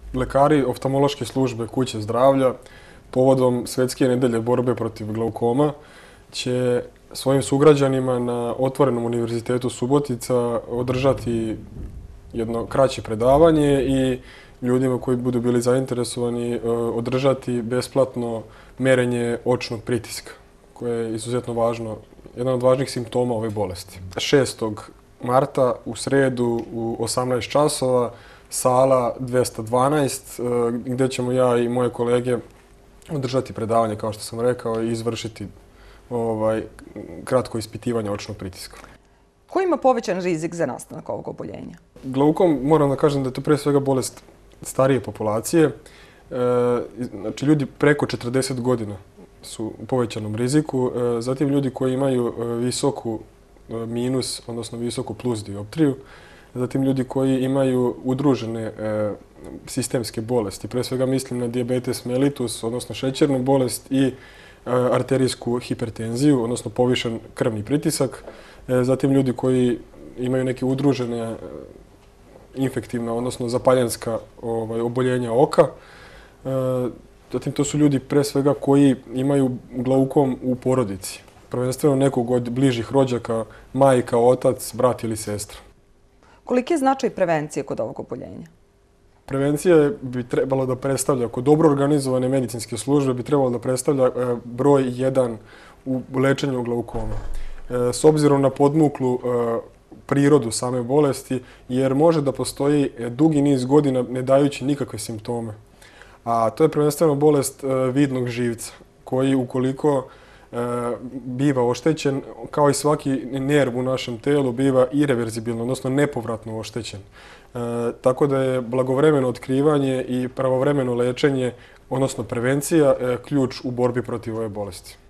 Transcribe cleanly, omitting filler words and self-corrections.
lekari oftalmološke službe Kuće zdravlja povodom Svjetske nedelje borbe protiv glaukoma će svojim sugrađanima na Otvorenom univerzitetu Subotica održati jedno kraće predavanje i ljudima koji budu bili zainteresovani održati besplatno merenje očnog pritiska, koje je izuzetno važno, jedan od važnih simptoma ove bolesti. 6. marta u sredu u 18 časova, sala 212, gdje ćemo ja i moje kolege održati predavanje, kao što sam rekao, i izvršiti kratko ispitivanje očnog pritiska. Ko ima povećan rizik za nastanak ovog oboljenja? Glaukom, moram da kažem da je to pre svega bolest starije populacije. Znači, ljudi preko 40 godina su u povećanom riziku. Zatim ljudi koji imaju visoku minus, odnosno visoku plus dioptriju. Zatim ljudi koji imaju udružene sistemske bolesti. Pre svega mislim na diabetes mellitus, odnosno šećernu bolest i arterijsku hipertenziju, odnosno povišen krvni pritisak. Zatim ljudi koji imaju neke udružene infektivna, odnosno zapaljenska oboljenja oka. Zatim to su ljudi pre svega koji imaju glaukom u porodici. Prvenstveno nekog od bližih rođaka, majka, otac, brat ili sestra. Koliki je značaj prevencije kod ovog oboljenja? Prevencija bi trebalo da predstavlja, kod dobro organizovane medicinske službe, bi trebalo da predstavlja broj 1 u lečenju glaukoma. S obzirom na podmuklu prirodu same bolesti, jer može da postoji dugi niz godina ne dajući nikakve simptome. A to je prvenstveno bolest vidnog živca, koji ukoliko biva oštećen, kao i svaki nerv u našem telu, biva ireverzibilno, odnosno nepovratno oštećen. Tako da je blagovremeno otkrivanje i pravovremeno lečenje, odnosno prevencija, ključ u borbi protiv ove bolesti.